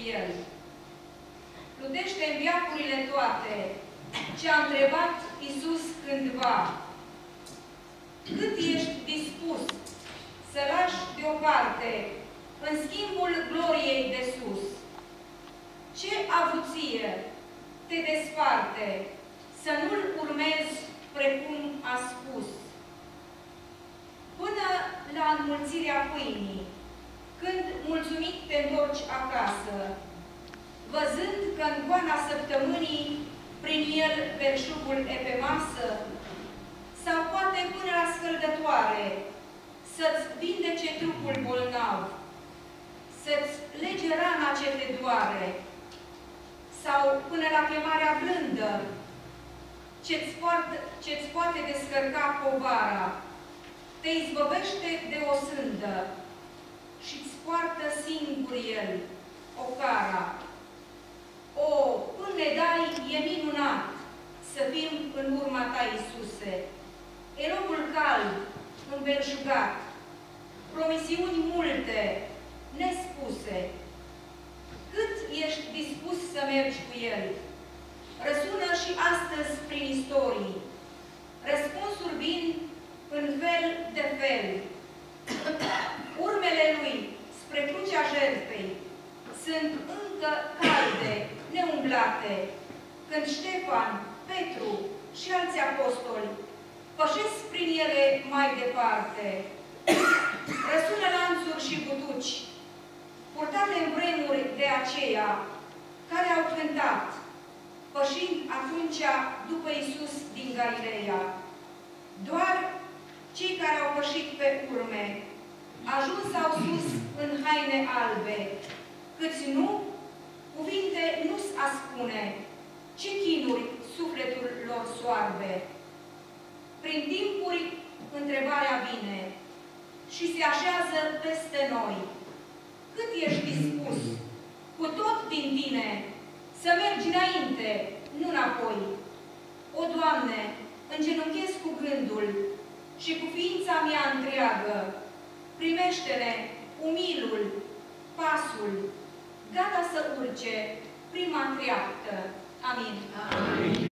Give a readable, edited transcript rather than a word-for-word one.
El. Plutește în veacurile toate ce a întrebat Iisus cândva. Cât ești dispus să lași deoparte în schimbul gloriei de sus? Ce avuție te desparte să nu-L urmezi precum a spus? Până la înmulțirea pâinii, când mulțumit te întorci acasă, văzând că în goana săptămânii prin el belșugul e pe masă, sau poate până la scăldătoare să-ți vindece trupul bolnav, să-ți lege rana ce te doare, sau până la chemarea blândă ce-ți poate descărca povara, te izbăvește de o sândă și-ți poartă singur el ocara. O, până ne dai, e minunat să fim în urma ta, Iisuse. Elogul cald, înbelșugat, promisiuni multe, nespuse. Cât ești dispus să mergi cu El? Răsună și astăzi prin istorii. Răspunsuri vin în fel de fel. Urmele Lui spre crucea jertfei sunt încă calde, neumblate, când Ștefan, Petru și alți apostoli pășesc prin ele mai departe. Răsună lanțuri și butuci, purtate în vremuri de aceea, care au cântat, pășind atunci după Iisus din Galileea. Doar cei care au pășit pe urme, ajuns au sus în haine albe, câți nu, cuvinte nu-s a spune, ce chinuri sufletul lor soarbe. Prin timpuri întrebarea vine și se așează peste noi. Cât ești dispus, cu tot din tine, să mergi înainte, nu înapoi? O, Doamne, îngenunchez cu gândul și cu ființa mea întreagă. Primește-ne umilul, pasul, gata să urce prima treaptă. Amin. Amin.